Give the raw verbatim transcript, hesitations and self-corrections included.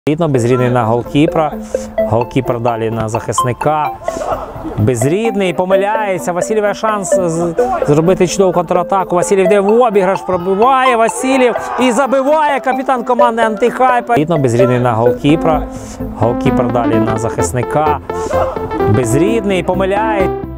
Безрідний на голкіпера, голкіпер далі на захисника. Безрідний помиляється, Васильєв має шанс зробити чудову контратаку. Васильєв йде в обіграш, пробиває Васильєв і забиває капітан команди Антихайпа. Безрідний на голкіпера, голкіпер далі на захисника. Безрідний помиляється.